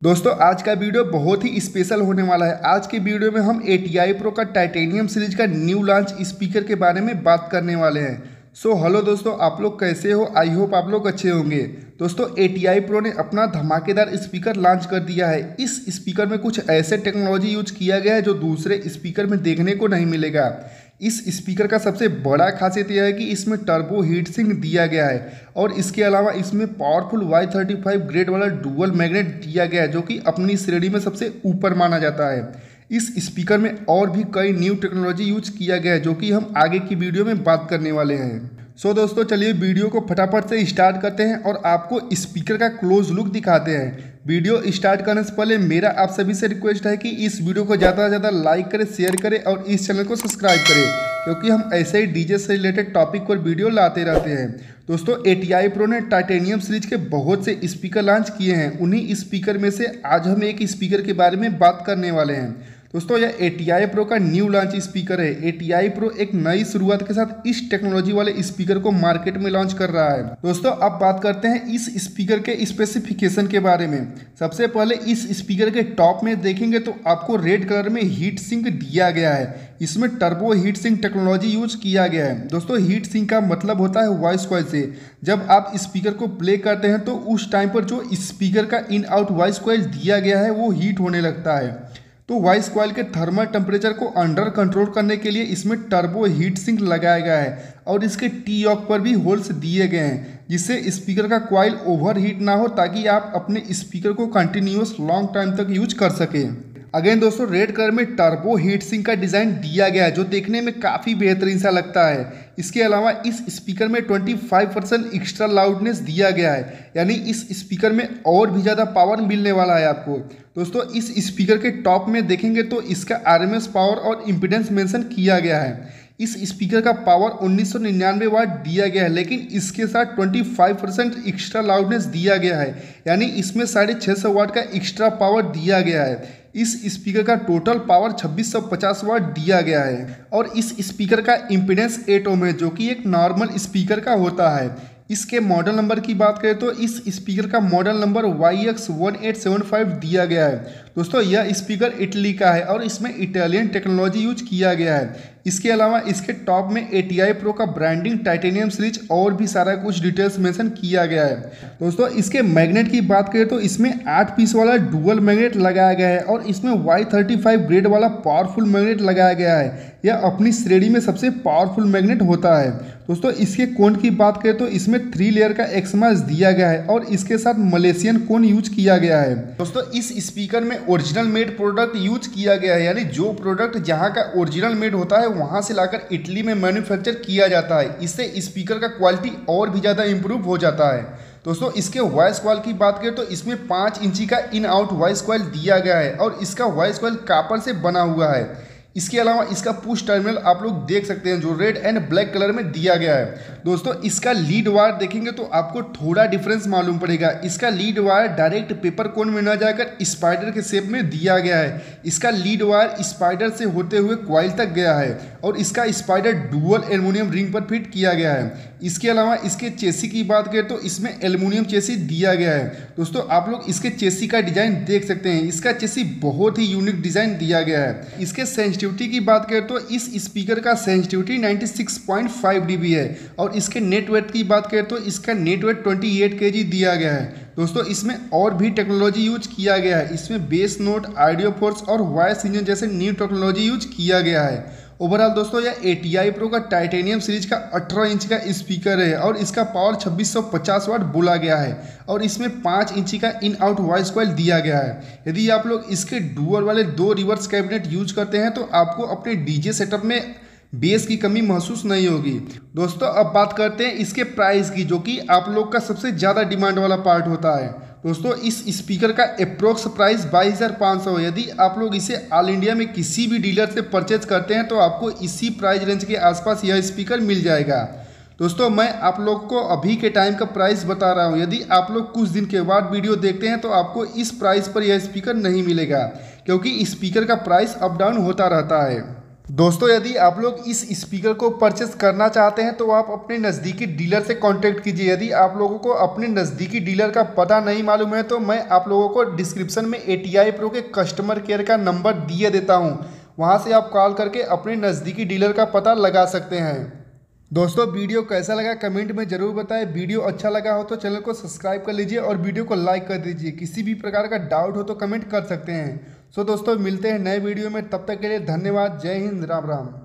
दोस्तों आज का वीडियो बहुत ही स्पेशल होने वाला है। आज के वीडियो में हम ATI Pro का टाइटेनियम सीरीज का न्यू लॉन्च स्पीकर के बारे में बात करने वाले हैं। हेलो दोस्तों, आप लोग कैसे हो? आई होप आप लोग अच्छे होंगे। दोस्तों ATI Pro ने अपना धमाकेदार स्पीकर लॉन्च कर दिया है। इस स्पीकर में कुछ ऐसे टेक्नोलॉजी यूज किया गया है जो दूसरे स्पीकर में देखने को नहीं मिलेगा। इस स्पीकर का सबसे बड़ा खासियत यह है कि इसमें टर्बो हीट सिंक दिया गया है और इसके अलावा इसमें पावरफुल Y35 ग्रेड वाला डुअल मैग्नेट दिया गया है जो कि अपनी श्रेणी में सबसे ऊपर माना जाता है। इस स्पीकर में और भी कई न्यू टेक्नोलॉजी यूज किया गया है जो कि हम आगे की वीडियो में बात करने वाले हैं। दोस्तों चलिए वीडियो को फटाफट से स्टार्ट करते हैं और आपको स्पीकर का क्लोज लुक दिखाते हैं। वीडियो स्टार्ट करने से पहले मेरा आप सभी से रिक्वेस्ट है कि इस वीडियो को ज़्यादा से ज़्यादा लाइक करें, शेयर करें और इस चैनल को सब्सक्राइब करें, क्योंकि हम ऐसे ही डीजे से रिलेटेड टॉपिक पर वीडियो लाते रहते हैं। दोस्तों ATI Pro ने टाइटेनियम सीरीज के बहुत से स्पीकर लॉन्च किए हैं। उन्हीं स्पीकर में से आज हम एक स्पीकर के बारे में बात करने वाले हैं। दोस्तों यह ATI Pro का न्यू लॉन्च स्पीकर है। ATI Pro एक नई शुरुआत के साथ इस टेक्नोलॉजी वाले स्पीकर को मार्केट में लॉन्च कर रहा है। दोस्तों अब बात करते हैं इस स्पीकर के स्पेसिफिकेशन के बारे में। सबसे पहले इस स्पीकर के टॉप में देखेंगे तो आपको रेड कलर में हीट सिंक दिया गया है। इसमें turbo heat sink technology use किया गया है। दोस्तों हीट सिंक का मतलब होता है वॉइस कॉइल से जब आप स्पीकर को प्ले करते हैं तो उस टाइम पर जो स्पीकर का इन आउट वॉइस कॉइल दिया गया है वो हीट होने लगता है। तो वॉइस कॉइल के थर्मल टेम्परेचर को अंडर कंट्रोल करने के लिए इसमें टर्बो हीट सिंक लगाया गया है और इसके टी-ऑक पर भी होल्स दिए गए हैं जिससे स्पीकर का कॉइल ओवर हीट ना हो, ताकि आप अपने स्पीकर को कंटिन्यूअस लॉन्ग टाइम तक यूज कर सकें। अगेन दोस्तों रेड कलर में टर्बो हीट सिंक का डिज़ाइन दिया गया है जो देखने में काफ़ी बेहतरीन सा लगता है। इसके अलावा इस स्पीकर में 25% एक्स्ट्रा लाउडनेस दिया गया है, यानी इस स्पीकर में और भी ज़्यादा पावर मिलने वाला है आपको। दोस्तों इस स्पीकर के टॉप में देखेंगे तो इसका RMS पावर और इम्पीडेंस मेंशन किया गया है। इस स्पीकर का पावर 1999 वाट दिया गया है, लेकिन इसके साथ 25% एक्स्ट्रा लाउडनेस दिया गया है, यानी इसमें 650 वाट का एक्स्ट्रा पावर दिया गया है। इस स्पीकर का टोटल पावर 2650 वाट दिया गया है और इस स्पीकर का इम्पीडेंस 8 ओम है जो कि एक नॉर्मल स्पीकर का होता है। इसके मॉडल नंबर की बात करें तो इस स्पीकर का मॉडल नंबर YX1875 दिया गया है। दोस्तों यह स्पीकर इटली का है और इसमें इटालियन टेक्नोलॉजी यूज किया गया है। इसके अलावा इसके टॉप में ATI Pro का ब्रांडिंग टाइटेनियम सीरीज और भी सारा कुछ डिटेल्स मेंशन किया गया है। दोस्तों इसके मैग्नेट की बात करें तो इसमें 8 पीस वाला डुअल मैग्नेट लगाया गया है और इसमें Y35 ग्रेड वाला पावरफुल मैग्नेट लगाया गया है। यह अपनी श्रेणी में सबसे पावरफुल मैग्नेट होता है। दोस्तों इसके कोन की बात करें तो इसमें 3 लेयर का एक्समास दिया गया है और इसके साथ मलेशियन कोन यूज किया गया है। दोस्तों इस स्पीकर में ओरिजिनल मेड प्रोडक्ट यूज किया गया है, यानी जो प्रोडक्ट जहां का ओरिजिनल मेड होता है वहां से लाकर इटली में मैन्युफैक्चर किया जाता है। इससे स्पीकर का क्वालिटी और भी ज़्यादा इंप्रूव हो जाता है। दोस्तों इसके वॉइस कॉइल की बात करें तो इसमें 5 इंची का इन आउट वॉइस कॉइल दिया गया है और इसका वॉइस कॉइल कॉपर से बना हुआ है। इसके अलावा इसका पुश टर्मिनल आप लोग देख सकते हैं जो रेड एंड ब्लैक कलर में दिया गया है। दोस्तों इसका लीड वायर देखेंगे तो आपको थोड़ा डिफरेंस मालूम पड़ेगा। इसका lead wire direct paper cone में न जाकर स्पाइडर के शेप में दिया गया है। इसका लीड वायर स्पाइडर से होते हुए कॉइल तक गया है और इसका स्पाइडर डुअल एल्युमिनियम रिंग पर फिट किया गया है। इसके अलावा इसके चेसी की बात करें तो इसमें एल्युमिनियम चेसी दिया गया है। दोस्तों आप लोग इसके चेसी का डिज़ाइन देख सकते हैं। इसका चेसी बहुत ही यूनिक डिज़ाइन दिया गया है। इसके सेंसिटिविटी की बात करें तो इस स्पीकर का सेंसिटिविटी 96.5 dB है और इसके नेट वेट की बात करें तो इसका नेट वेट 28 kg दिया गया है। दोस्तों इसमें और भी टेक्नोलॉजी यूज किया गया है। इसमें बेस नोट, ऑडियो फोर्स और वॉइस इंजन जैसे न्यू टेक्नोलॉजी यूज किया गया है। ओवरऑल दोस्तों यह ATI Pro का टाइटेनियम सीरीज का 18 इंच का स्पीकर है और इसका पावर 2650 वाट बोला गया है और इसमें 5 इंची का इन आउट वॉइस कॉइल दिया गया है। यदि आप लोग इसके डुअल वाले 2 रिवर्स कैबिनेट यूज करते हैं तो आपको अपने डीजे सेटअप में बेस की कमी महसूस नहीं होगी। दोस्तों अब बात करते हैं इसके प्राइस की, जो कि आप लोग का सबसे ज़्यादा डिमांड वाला पार्ट होता है। दोस्तों इस स्पीकर का अप्रोक्स प्राइस 22,500 है। यदि आप लोग इसे ऑल इंडिया में किसी भी डीलर से परचेज करते हैं तो आपको इसी प्राइस रेंज के आसपास यह स्पीकर मिल जाएगा। दोस्तों मैं आप लोग को अभी के टाइम का प्राइस बता रहा हूं। यदि आप लोग कुछ दिन के बाद वीडियो देखते हैं तो आपको इस प्राइस पर यह स्पीकर नहीं मिलेगा, क्योंकि स्पीकर का प्राइस अप डाउन होता रहता है। दोस्तों यदि आप लोग इस स्पीकर को परचेस करना चाहते हैं तो आप अपने नज़दीकी डीलर से कांटेक्ट कीजिए। यदि आप लोगों को अपने नज़दीकी डीलर का पता नहीं मालूम है तो मैं आप लोगों को डिस्क्रिप्शन में ATI Pro के कस्टमर केयर का नंबर दिए देता हूं, वहां से आप कॉल करके अपने नज़दीकी डीलर का पता लगा सकते हैं। दोस्तों वीडियो कैसा लगा कमेंट में ज़रूर बताएं। वीडियो अच्छा लगा हो तो चैनल को सब्सक्राइब कर लीजिए और वीडियो को लाइक कर दीजिए। किसी भी प्रकार का डाउट हो तो कमेंट कर सकते हैं। दोस्तों मिलते हैं नए वीडियो में, तब तक के लिए धन्यवाद। जय हिंद, राम राम।